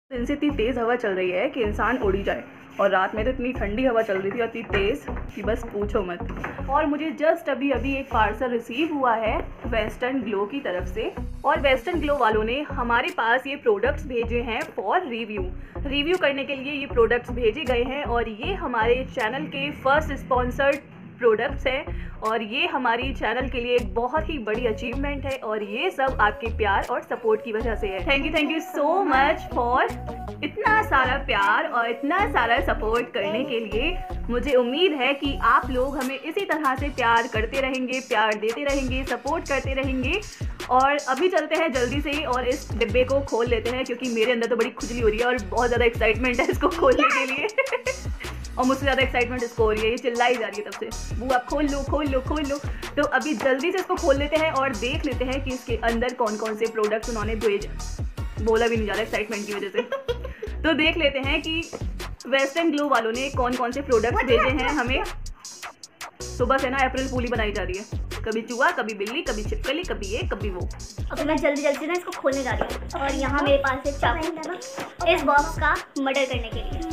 दिन से इतनी तेज़ हवा चल रही है कि इंसान उड़ ही जाए। और रात में तो इतनी ठंडी हवा चल रही थी और इतनी तेज़ कि बस पूछो मत। और मुझे जस्ट अभी एक पार्सल रिसीव हुआ है वेस्टर्न ग्लो की तरफ से। और वेस्टर्न ग्लो वालों ने हमारे पास ये प्रोडक्ट्स भेजे हैं फॉर रिव्यू करने के लिए। ये प्रोडक्ट्स भेजे गए हैं और ये हमारे चैनल के फर्स्ट स्पॉन्सर्ड प्रोडक्ट्स हैं और ये हमारी चैनल के लिए एक बहुत ही बड़ी अचीवमेंट है और ये सब आपके प्यार और सपोर्ट की वजह से है। Thank you so much for इतना सारा प्यार और इतना सारा सपोर्ट करने के लिए। मुझे उम्मीद है कि आप लोग हमें इसी तरह से प्यार करते रहेंगे, प्यार देते रहेंगे, सपोर्ट करते रहेंगे। और अभी चलते हैं जल्दी से और इस डिब्बे को खोल लेते हैं क्योंकि मेरे अंदर तो बड़ी खुजली हो रही है और बहुत ज़्यादा एक्साइटमेंट है इसको खोलने के लिए और मुझसे ज़्यादा एक्साइटमेंट इसको हो रही है, ये चिल्लाई जा रही है तब से, वो आप खोल लो। तो अभी जल्दी से इसको खोल लेते हैं और देख लेते हैं कि इसके अंदर कौन कौन से प्रोडक्ट्स उन्होंने भेजे। बोला भी नहीं जा रहा एक्साइटमेंट की वजह से। तो देख लेते हैं कि वेस्टर्न ग्लो वालों ने कौन कौन से प्रोडक्ट्स भेजे हैं हमें। सुबह से ना अप्रैल फूल ही बनाई जा रही है, कभी चूहा, कभी बिल्ली, कभी छिपकली, कभी ये कभी वो। अब मैं जल्दी से ना इसको खोलने जा रही हूँ और यहाँ मेरे पास है चाकू इस बॉक्स का मर्डर करने के लिए।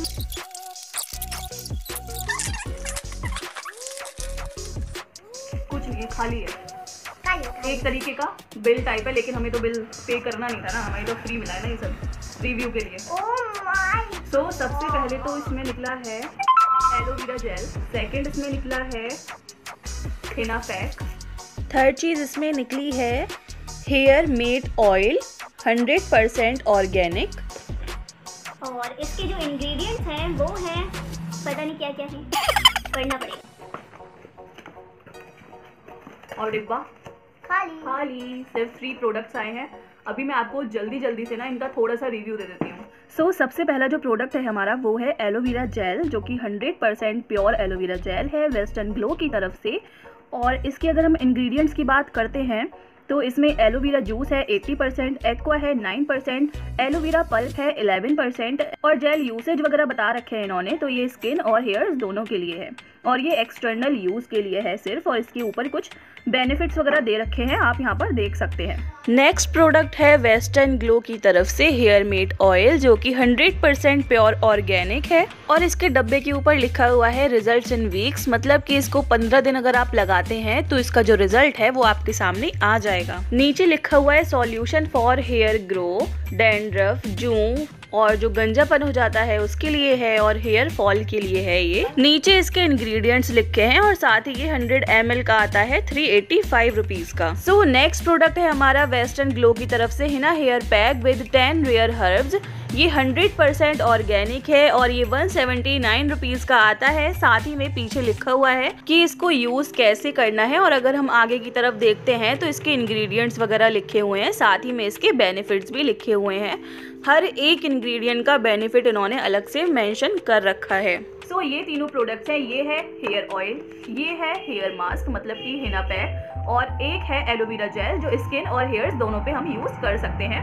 कुछ नहीं, खाली है, एक तरीके का बिल टाइप है, लेकिन हमें तो बिल पे करना नहीं था ना, हमें तो फ्री मिला है ना ये सब रिव्यू के लिए। तो सबसे पहले तो इसमें निकला है एलोवेरा जेल, सेकंड इसमें निकला है हिना पैक, थर्ड चीज़ इसमें निकली है हेयर मेड ऑयल 100% ऑर्गेनिक। और इसके जो इंग्रेडिएंट्स हैं वो हैं पता नहीं क्या क्या है, पढ़ना पड़ेगा। और डिब्बा खाली सिर्फ 3 प्रोडक्ट्स आए हैं। अभी मैं आपको जल्दी से ना इनका थोड़ा सा रिव्यू दे देती हूँ। सो सबसे पहला जो प्रोडक्ट है हमारा वो है एलोवेरा जेल, जो कि 100% प्योर एलोवेरा जेल है वेस्टर्न ग्लो की तरफ से। और इसके अगर हम इंग्रेडिएंट्स की बात करते हैं तो इसमें एलोवेरा जूस है 80%, एक्वा है 9%, एलोवेरा पल्प है 11% और जेल यूसेज वगैरह बता रखे हैं इन्होंने, तो ये स्किन और हेयर्स दोनों के लिए है और ये एक्सटर्नल यूज़ के लिए है सिर्फ। और इसके ऊपर कुछ बेनिफिट्स वगैरह दे रखे हैं, आप यहाँ पर देख सकते हैं। नेक्स्ट प्रोडक्ट है वेस्टर्न ग्लो की तरफ से हेयर मेड ऑयल, जो कि 100% प्योर ऑर्गेनिक है और इसके डब्बे के ऊपर लिखा हुआ है रिजल्ट्स इन वीक्स, मतलब कि इसको 15 दिन अगर आप लगाते हैं तो इसका जो रिजल्ट है वो आपके सामने आ जाएगा। नीचे लिखा हुआ है solution for hair grow, dandruff, जूं और जो गंजापन हो जाता है उसके लिए है और हेयर फॉल के लिए है। ये नीचे इसके इंग्रेडिएंट्स लिखे हैं और साथ ही ये 100 ml का आता है 385 रुपीज का। सो नेक्स्ट प्रोडक्ट है हमारा वेस्टर्न ग्लो की तरफ से henna hair pack with 10 rare herbs. ये 100% ऑर्गेनिक है और ये 179 रुपीज का आता है। साथ ही में पीछे लिखा हुआ है कि इसको यूज कैसे करना है और अगर हम आगे की तरफ देखते हैं तो इसके इंग्रेडिएंट्स वगैरह लिखे हुए हैं, साथ ही में इसके बेनिफिट्स भी लिखे हुए हैं। हर एक इंग्रेडिएंट का बेनिफिट इन्होंने अलग से मेंशन कर रखा है। सो ये तीनों प्रोडक्ट्स हैं, ये है हेयर ऑयल, ये है हेयर मास्क मतलब कि हिना पैक और एक है एलोवेरा जेल जो स्किन और हेयर्स दोनों पे हम यूज कर सकते हैं।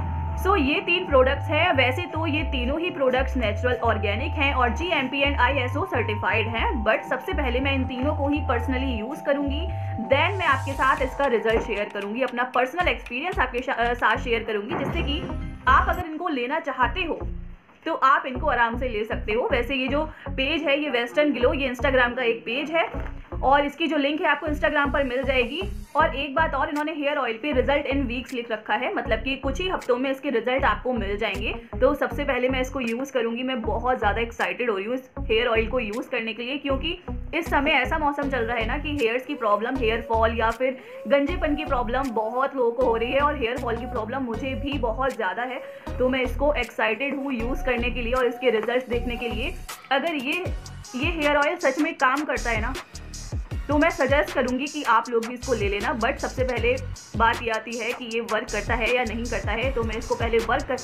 सो ये 3 प्रोडक्ट्स हैं। वैसे तो ये तीनों ही प्रोडक्ट्स नेचुरल ऑर्गेनिक हैं और GMP एंड ISO सर्टिफाइड हैं, बट सबसे पहले मैं इन तीनों को ही पर्सनली यूज करूंगी, देन मैं आपके साथ इसका रिजल्ट शेयर करूंगी, अपना पर्सनल एक्सपीरियंस आपके साथ शेयर करूंगी, जिससे कि आप अगर इनको लेना चाहते हो तो आप इनको आराम से ले सकते हो। वैसे ये जो पेज है ये वेस्टर्न ग्लो, ये इंस्टाग्राम का एक पेज है और इसकी जो लिंक है आपको इंस्टाग्राम पर मिल जाएगी। और एक बात और, इन्होंने हेयर ऑयल पे रिजल्ट इन वीक्स लिख रखा है, मतलब कि कुछ ही हफ्तों में इसके रिजल्ट आपको मिल जाएंगे। तो सबसे पहले मैं इसको यूज़ करूंगी। मैं बहुत ज़्यादा एक्साइटेड हो रही हूँ इस हेयर ऑयल को यूज़ करने के लिए, क्योंकि इस समय ऐसा मौसम चल रहा है ना कि हेयर्स की प्रॉब्लम, हेयर फॉल या फिर गंजेपन की प्रॉब्लम बहुत लोगों को हो रही है और हेयर फॉल की प्रॉब्लम मुझे भी बहुत ज़्यादा है। तो मैं इसको एक्साइटेड हूँ यूज़ करने के लिए और इसके रिजल्ट देखने के लिए। अगर ये हेयर ऑयल सच में काम करता है ना तो मैं सजेस्ट करूंगी कि आप लोग भी इसको ले लेना। बट सबसे पहले बात ये आती है कि ये वर्क करता है या नहीं करता है, तो मैं इसको पहले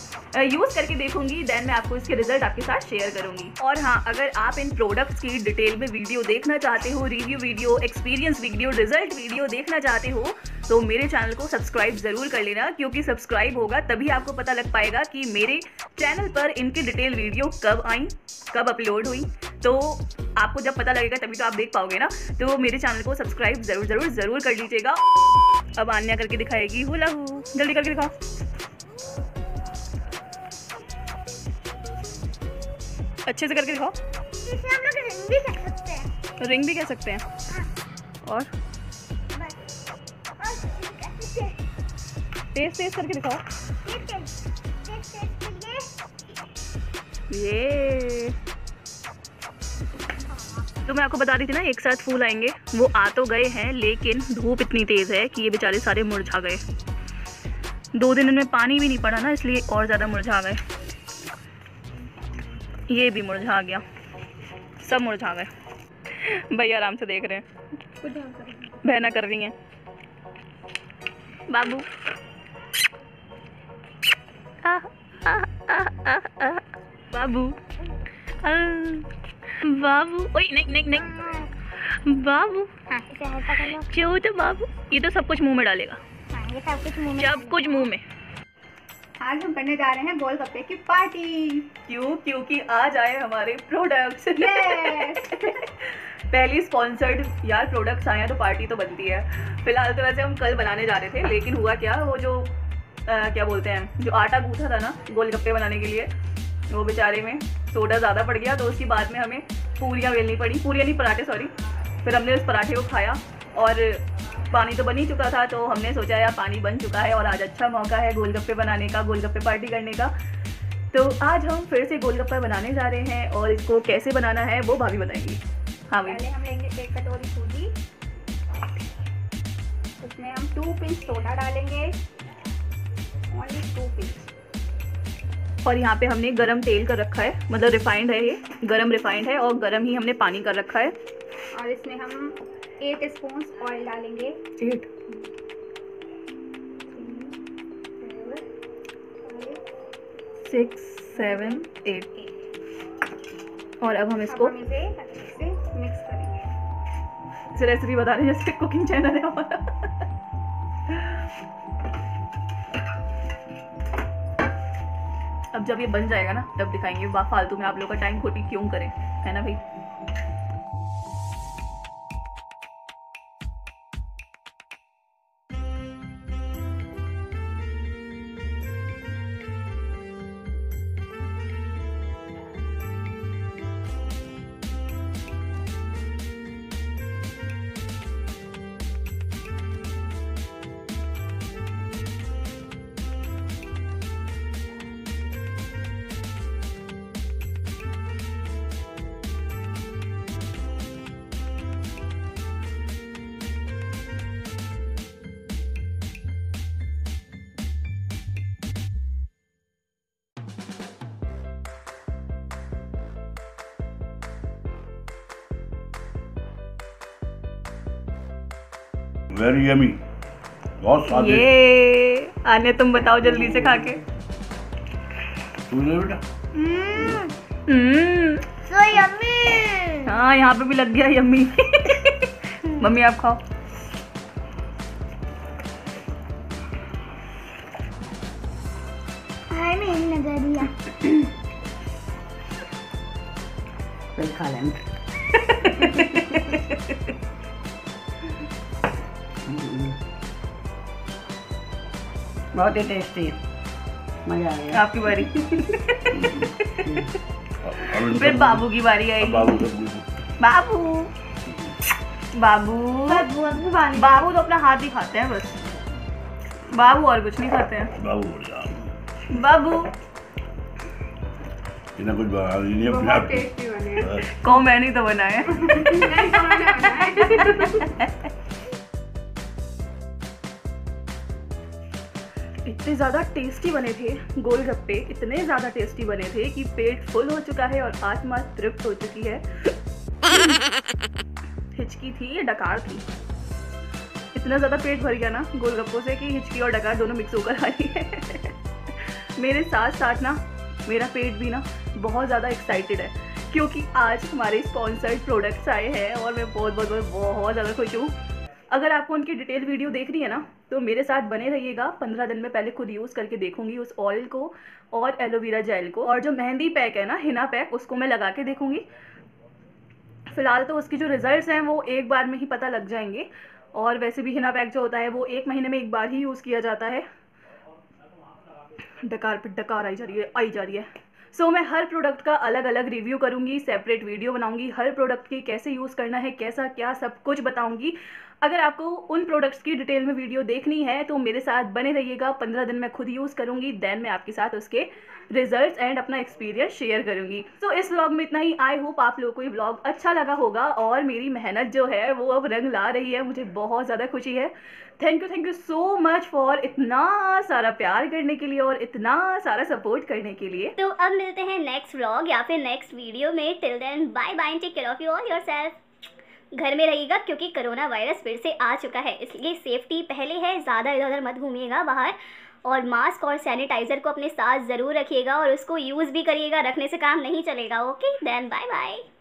यूज़ करके देखूंगी, देन मैं आपको इसके रिजल्ट आपके साथ शेयर करूंगी। और हाँ, अगर आप इन प्रोडक्ट्स की डिटेल में वीडियो देखना चाहते हो, review video, experience video, result video देखना चाहते हो तो मेरे चैनल को सब्सक्राइब ज़रूर कर लेना, क्योंकि सब्सक्राइब होगा तभी आपको पता लग पाएगा कि मेरे चैनल पर इनकी डिटेल वीडियो कब आई, कब अपलोड हुई। तो आपको जब पता लगेगा तभी तो आप देख पाओगे ना। तो मेरे चैनल को सब्सक्राइब ज़रूर कर लीजिएगा। अब आन्या करके दिखाएगी हुला हू, जल्दी करके दिखाओ। अच्छे से करके दिखाओ। इसे हम लोग रिंग भी कह सकते हैं। रिंग भी कह सकते हैं। और तेज तेज करके दिखाओ। ये तो मैं आपको बता रही थी ना, एक साथ फूल आएंगे, वो आ तो गए हैं, लेकिन धूप इतनी तेज़ है कि ये बेचारे सारे मुरझा गए। 2 दिन इनमें पानी भी नहीं पड़ा ना, इसलिए और ज़्यादा मुरझा गए। ये भी मुरझा गया, सब मुरझा गए। भैया आराम से देख रहे हैं, बहना कर रही हैं। बाबू बाबू बाबू, ओए नहीं नहीं नहीं बाबू, क्यों तो बाबू, ये तो सब कुछ मुंह में डालेगा। ये सब कुछ मुंह में। आज हम करने जा रहे हैं गोलगप्पे की पार्टी। क्यों? क्योंकि आज आए हमारे प्रोडक्ट्स। पहली स्पॉन्सर्ड यार प्रोडक्ट्स आए हैं तो पार्टी तो बनती है। फिलहाल तो वैसे हम कल बनाने जा रहे थे, लेकिन हुआ क्या, वो जो क्या बोलते हैं, जो आटा गूंथा था ना गोलगप्पे बनाने के लिए, वो बेचारे में सोडा ज़्यादा पड़ गया, तो उसके बाद में हमें पूरियाँ बेलनी पड़ी, पूरियाँ नहीं पराठे सॉरी। फिर हमने उस पराठे को खाया और पानी तो बन ही चुका था, तो हमने सोचा यार पानी बन चुका है और आज अच्छा मौका है गोलगप्पे बनाने का, गोलगप्पे पार्टी करने का। तो आज हम फिर से गोलगप्पा बनाने जा रहे हैं और इसको कैसे बनाना है वो भाभी बताएंगी। हाँ भाई। पहले हम लेंगे 1 कटोरी सूजी, उसमें हम 2 पिंच सोडा डालेंगे, ओनली 2 पिंच। और यहाँ पे हमने गरम तेल कर रखा है, मतलब रिफाइंड है, ये गरम रिफाइंड है और गरम ही हमने पानी कर रखा है। और इसमें हम 8 स्पून ऑयल डालेंगे। 8 6 7 8। और अब हम इसको इसे अच्छे से मिक्स करेंगे। इसे रेसिपी बता रहे हैं जैसे कुकिंग चैनल है हमारा। अब जब ये बन जाएगा ना तब दिखाएंगे, फालतू में आप लोग का टाइम खोटी क्यों करें, है ना भाई। वेरी यमी, बहुत स्वादिष्ट। ये आने तुम बताओ जल्दी से खा के। तू ले बेटा। So yummy। हाँ यहाँ पे भी लग गया यम्मी। मम्मी आप खाओ। नजरिया खा लेंगे। बहुत ही टेस्टी है, मजा आ गया। आपकी बारी। फिर बाबू की बारी आएगी। बाबू बाबू बाबू तो अपना हाथ ही खाते हैं बस, बाबू और कुछ नहीं खाते हैं। बाबू इन्हें कुछ बना नहीं बहुत टेस्टी बने। को मैंने तो बनाया। इतने ज़्यादा टेस्टी बने थे गोलगप्पे, इतने ज़्यादा टेस्टी बने थे कि पेट फुल हो चुका है और आत्मा तृप्त हो चुकी है। हिचकी थी ये डकार थी, इतना ज़्यादा पेट भर गया ना गोलगप्पों से कि हिचकी और डकार दोनों मिक्स होकर आ रही है। मेरे साथ साथ ना मेरा पेट भी ना बहुत ज़्यादा एक्साइटेड है, क्योंकि आज हमारे स्पॉन्सर्ड प्रोडक्ट्स आए हैं और मैं बहुत ज़्यादा खुश हूँ। अगर आपको उनकी डिटेल वीडियो देखनी है ना तो मेरे साथ बने रहिएगा। 15 दिन में पहले खुद यूज़ करके देखूंगी उस ऑयल को और एलोवेरा जेल को, और जो मेहंदी पैक है ना, हिना पैक, उसको मैं लगा के देखूंगी। फिलहाल तो उसकी जो रिजल्ट्स हैं वो एक बार में ही पता लग जाएंगे, और वैसे भी हिना पैक जो होता है वो 1 महीने में एक बार ही यूज़ किया जाता है। डकार पे डकार आई जा रही है। सो मैं हर प्रोडक्ट का अलग अलग रिव्यू करूँगी, सेपरेट वीडियो बनाऊँगी, हर प्रोडक्ट की कैसे यूज़ करना है, कैसा क्या सब कुछ बताऊँगी। अगर आपको उन प्रोडक्ट्स की डिटेल में वीडियो देखनी है तो मेरे साथ बने रहिएगा। 15 दिन मैं खुद यूज़ करूँगी, देन मैं आपके साथ उसके रिजल्ट्स एंड अपना एक्सपीरियंस शेयर करूँगी। सो इस व्लॉग में इतना ही। आई होप आप लोगों को ये व्लॉग अच्छा लगा होगा और मेरी मेहनत जो है वो अब रंग ला रही है, मुझे बहुत ज़्यादा खुशी है। Thank you so much for इतना सारा प्यार करने के लिए और इतना सारा सपोर्ट करने के लिए। तो अब मिलते हैं नेक्स्ट व्लॉग या फिर नेक्स्ट वीडियो में। Till then bye bye, take care of you all yourself. घर में रहिएगा क्योंकि कोरोना वायरस फिर से आ चुका है, इसलिए सेफ्टी पहले है, ज़्यादा इधर उधर मत घूमिएगा बाहर, और मास्क और सैनिटाइज़र को अपने साथ ज़रूर रखिएगा और उसको यूज़ भी करिएगा, रखने से काम नहीं चलेगा। Okay then bye bye.